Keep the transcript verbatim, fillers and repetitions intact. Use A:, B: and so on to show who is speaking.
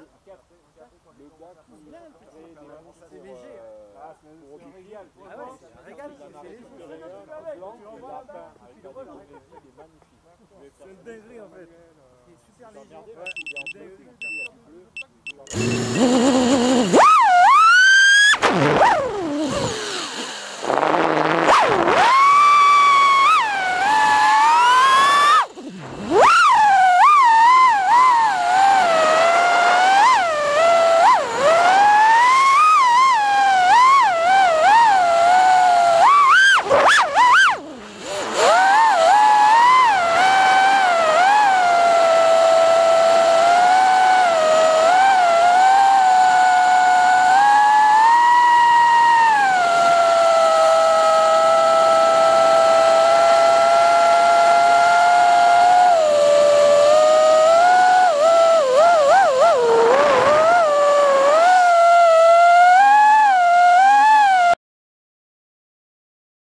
A: Le gars qui crée des annonces
B: C'est léger.
A: pour du filial.
B: Ah ouais, c'est un régal, c'est léger.
A: Blanc, avec la Indonésie, il est magnifique.
B: C'est une dinguerie en fait. C'est super léger.
A: Ouais, il est en bleu.